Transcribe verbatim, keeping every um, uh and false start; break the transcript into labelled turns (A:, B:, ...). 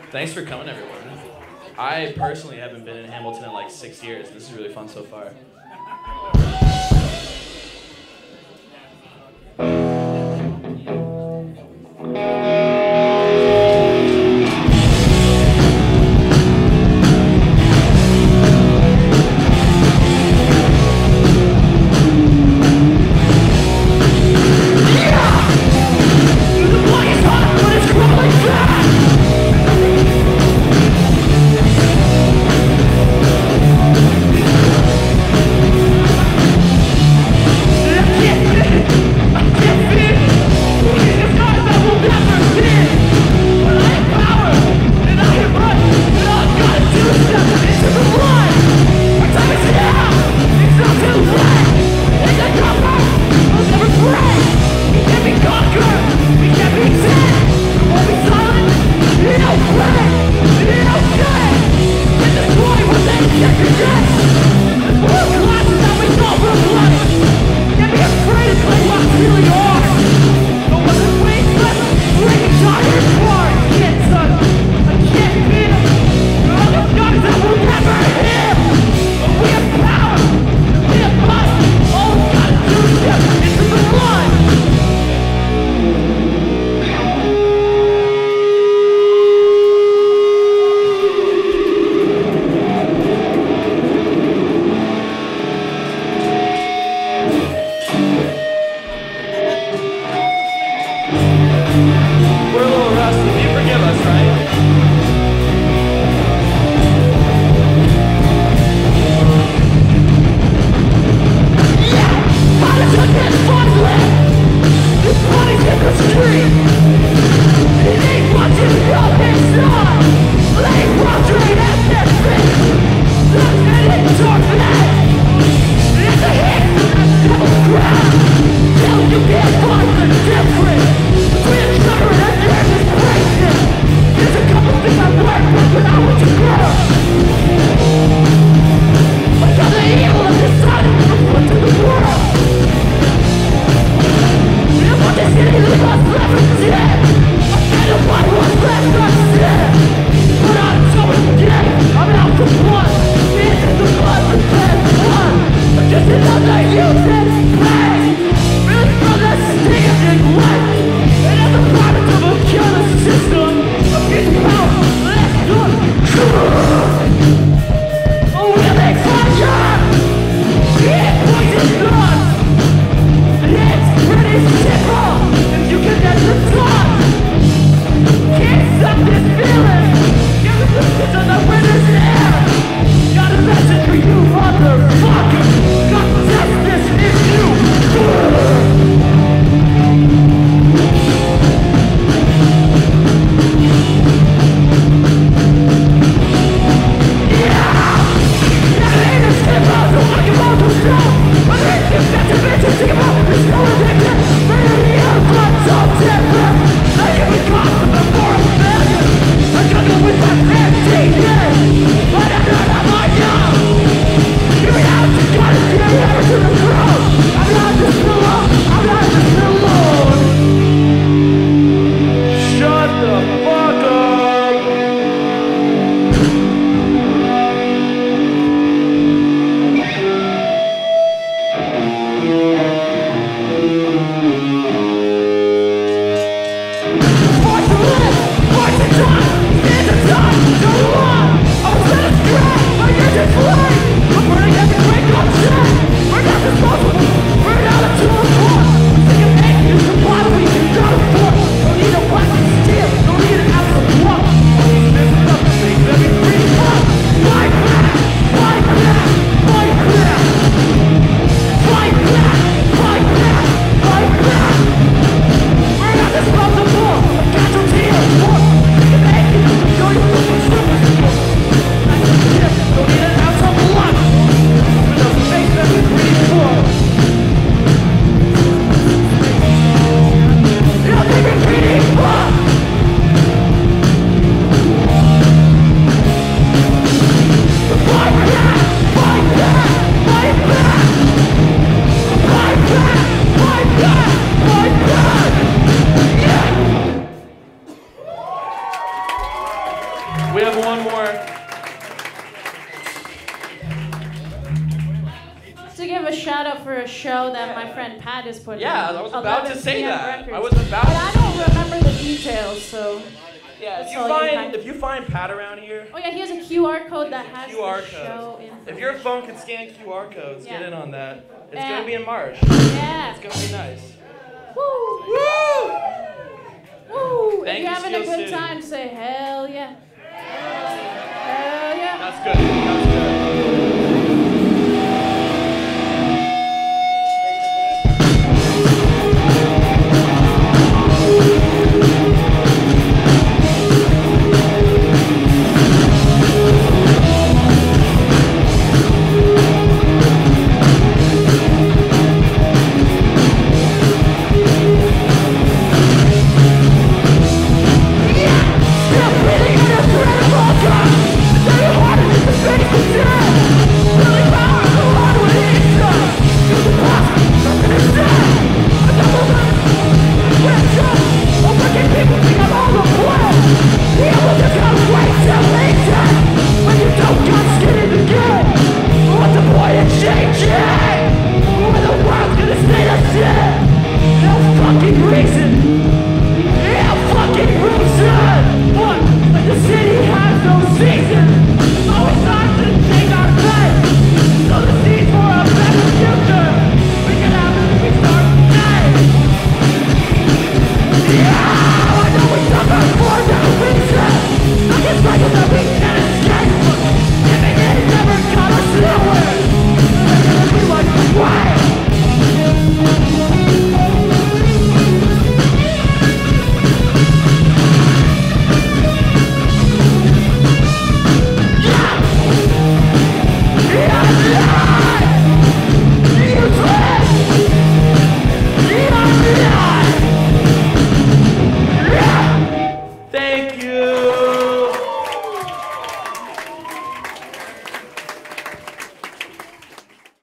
A: Thanks for coming, everyone. I personally haven't been in Hamilton in like six years. This is really fun so far.
B: Responsible, casualty.
A: We have one more.
B: To give a shout out for a show that my friend Pat is putting
A: Yeah,
B: on.
A: I was about to say that.
B: Records.
A: I was about
B: But
A: to
B: I don't remember the details, so.
A: Yeah, if
B: that's
A: you
B: all
A: find
B: can-
A: if you find Pat around here,
B: Oh yeah, he has a Q R code that has
A: Q R
B: the show
A: code.
B: in.
A: If your phone can scan Q R codes,
B: Yeah.
A: get in on that. It's
B: Yeah.
A: gonna be in March.
B: Yeah.
A: It's gonna be nice.
B: Woo!
A: Woo!
B: Woo!
A: Thank
B: if
A: you,
B: you're having a
A: Steel
B: good
A: City.
B: time, say hell yeah. Hell yeah.
A: That's good.